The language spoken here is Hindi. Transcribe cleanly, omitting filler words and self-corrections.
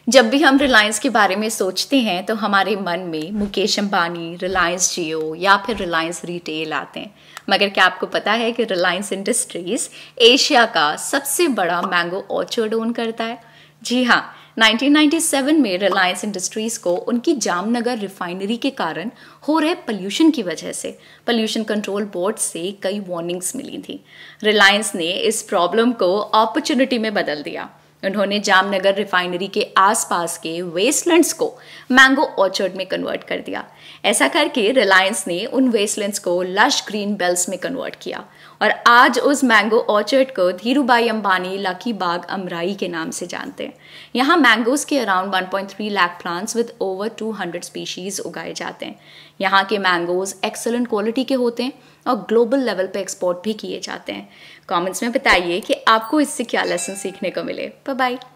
जब भी हम रिलायंस के बारे में सोचते हैं तो हमारे मन में मुकेश अंबानी, रिलायंस जियो या फिर रिलायंस रिटेल आते हैं। मगर क्या आपको पता है कि रिलायंस इंडस्ट्रीज एशिया का सबसे बड़ा मैंगो ऑर्चर्ड ओन करता है? जी हाँ, 1997 में रिलायंस इंडस्ट्रीज को उनकी जामनगर रिफाइनरी के कारण हो रहे पोल्यूशन की वजह से पोल्यूशन कंट्रोल बोर्ड से कई वार्निंग्स मिली थी। रिलायंस ने इस प्रॉब्लम को अपॉर्चुनिटी में बदल दिया। उन्होंने जामनगर रिफाइनरी के आसपास के वेस्टलैंड्स को मैंगो ऑर्चर्ड में कन्वर्ट कर दिया। ऐसा करके रिलायंस ने उन वेस्टलैंड्स को लश ग्रीन बेल्ट्स में कन्वर्ट किया और आज उस मैंगो ऑर्चर्ड को धीरूभाई अंबानी लकी बाग अमराई के नाम से जानते हैं। यहाँ मैंगोज के around 1.3 lakh plants with over 200 species उगाए जाते हैं। यहाँ के मैंगोज एक्सेलेंट क्वालिटी के होते हैं और ग्लोबल लेवल पे एक्सपोर्ट भी किए जाते हैं। कमेंट्स में बताइए कि आपको इससे क्या लेसन सीखने को मिले। Bye bye.